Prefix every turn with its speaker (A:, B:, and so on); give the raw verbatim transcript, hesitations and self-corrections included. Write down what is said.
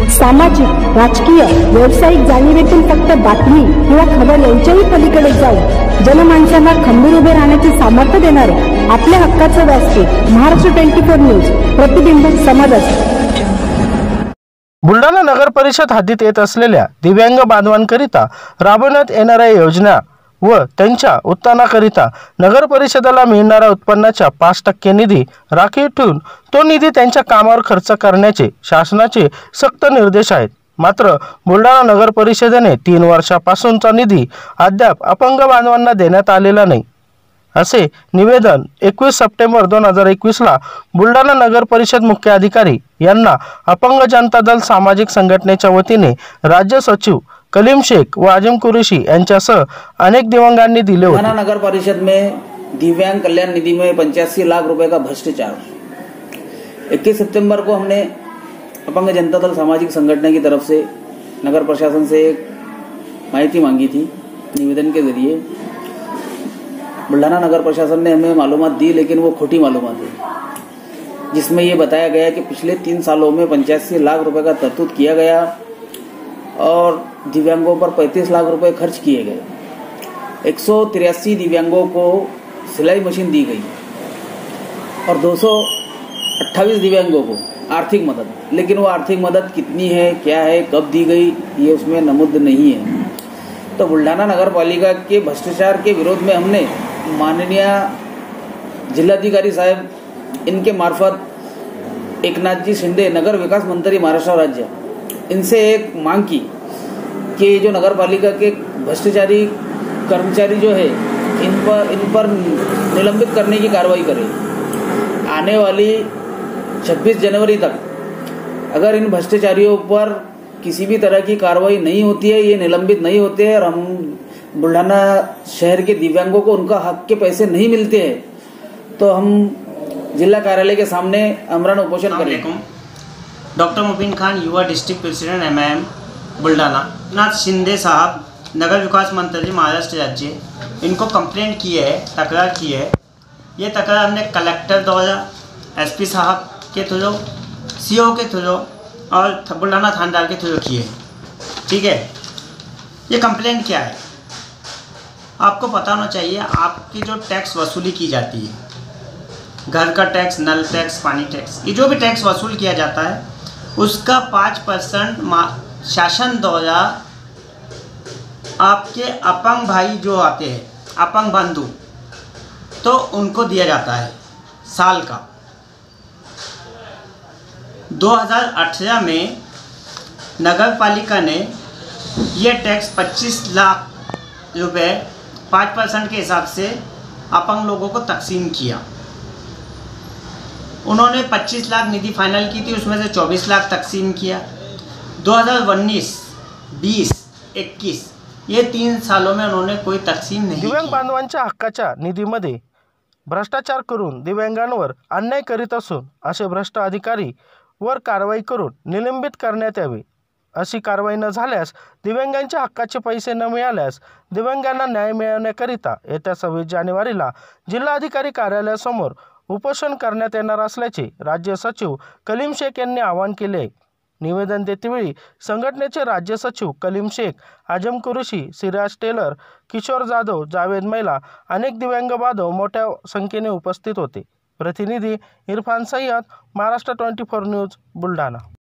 A: सामाजिक, राजकीय, व्यावसायिक जाणीवेतून फक्त बातमी किंवा खबर यांच्याही पलीकडे जाऊन जनमानसांना खंबीर उभे राहण्याचे सामर्थ्य देणारे आपल्या हक्काचं व्यासपीठ महाराष्ट्र ट्वेंटी फोर न्यूज, प्रतिबिंब समाजाचे।
B: बुलढाणा नगर परिषद हद्दीत येत असलेल्या दिव्यांग बांधवांकरिता राबवण्यात येणाऱ्या योजना व त्यांच्या उत्थानाकरिता नगर परिषदेला मिळणाऱ्या उत्पन्नाच्या पाच टक्के निधी राखीव ठेवून तो निधी त्यांच्या कामावर खर्च करण्याचे शासनाचे सक्त निर्देश आहेत। मात्र बुलढाणा नगर परिषदेने तीन वर्षापासूनचा निधी अद्याप अपंग बांधवांना देण्यात आलेला नाही, असे निवेदन एकवीस सप्टेंबर दोन हजार एकवीस ला बुलढाणा नगर परिषद मुख्य अधिकारी यांना अपंग जनता दल सामाजिक संघटनेच्या वतीने राज्य सचिव कलीम शेख व आजम कुरैशी यांच्यासह अनेक दिव्यांगांनी दिले होते।
C: बुलढाणा नगर परिषद में दिव्यांग कल्याण निधि में पंचासी लाख रुपए का भ्रष्टाचार। इक्कीस सितंबर को हमने अपंग जनता दल सामाजिक संगठन की तरफ से नगर प्रशासन से एक माहिती मांगी थी निवेदन के जरिए। बुलढाणा नगर प्रशासन ने हमें मालूमात दी, लेकिन वो खोटी मालूमात दी, जिसमें ये बताया गया कि पिछले तीन सालों में पंचासी लाख रुपए का तरतूत किया गया और दिव्यांगों पर पैंतीस लाख रुपए खर्च किए गए। एक सौ तिरासी दिव्यांगों को सिलाई मशीन दी गई और दो सौ अट्ठाईस दिव्यांगों को आर्थिक मदद, लेकिन वो आर्थिक मदद कितनी है, क्या है, कब दी गई, ये उसमें नमूद नहीं है। तो बुलढाणा नगर पालिका के भ्रष्टाचार के विरोध में हमने माननीय जिलाधिकारी साहब इनके मार्फत एकनाथ जी शिंदे नगर विकास मंत्री महाराष्ट्र राज्य इनसे एक मांग की कि जो नगर पालिका के भ्रष्टाचारी कर्मचारी जो है इन पर इन पर निलंबित करने की कार्रवाई करें। आने वाली छब्बीस जनवरी तक अगर इन भ्रष्टाचारियों पर किसी भी तरह की कार्रवाई नहीं होती है, ये निलंबित नहीं होते हैं और हम बुलढाणा शहर के दिव्यांगों को उनका हक के पैसे नहीं मिलते हैं, तो हम जिला कार्यालय के सामने आमरण उपोषण करेंगे।
D: डॉक्टर मुबीन खान, युवा district president M I M Buldhana. Nath Shinde साहब नगर विकास मंत्री महाराष्ट्र राज्य, इनको कंप्लेंट की है, तकरार की है। ये तकरार हमने कलेक्टर द्वारा, एसपी साहब के थ्रू, सीओ के थ्रू और बुलढाणा थानेदार के थ्रू की है। ठीक है, ये कंप्लेंट क्या है आपको पता होना चाहिए। आपकी जो टैक्स वसूली की जाती है, घर का टैक्स, नल टैक्स, पानी टैक्स, ये जो भी टैक्स वसूल किया जाता है उसका पाँच परसेंट शासन द्वारा आपके अपंग भाई जो आते हैं, अपंग बंधु, तो उनको दिया जाता है साल का। दो हज़ार अठारह में नगर पालिका ने ये टैक्स पच्चीस लाख रुपए पाँच परसेंट के हिसाब से अपंग लोगों को तकसीम किया। उन्होंने पच्चीस लाख निधि फाइनल की थी, उसमें से चौबीस लाख तकसीम किया। दो हज़ार उन्नीस, बीस, इक्कीस ये तीन सालों में उन्होंने कोई तकसीम नहीं।
B: दिव्यांग बांधवांच्या हक्काच्या निधीमध्ये भ्रष्टाचार करून दिव्यांगांवर अन्याय करीत असून असे भ्रष्ट अधिकारी वर कारवाई करून निलंबित करण्यात यावे। अशी कारवाई न झाल्यास दिव्यांगांच्या हक्काचे पैसे न मिळाल्यास दिव्यांगांना न्याय मिळवण्याकरिता येत्या सव्वीस जानेवारीला जिल्हाधिकारी कार्यालयासमोर उपोषण करण्यात येणार असल्याचे राज्य सचिव कलीम शेख यांनी आवाहन केले। निवेदन देतेवेळी संघटनेचे राज्य सचिव कलीम शेख, आजम कुरैशी, सिराज टेलर, किशोर जाधव, जावेद मैला, अनेक दिव्यांग बांधव मोठ्या संख्येने उपस्थित होते। प्रतिनिधी Irfan Sayyed, Maharashtra twenty four news, Buldhana.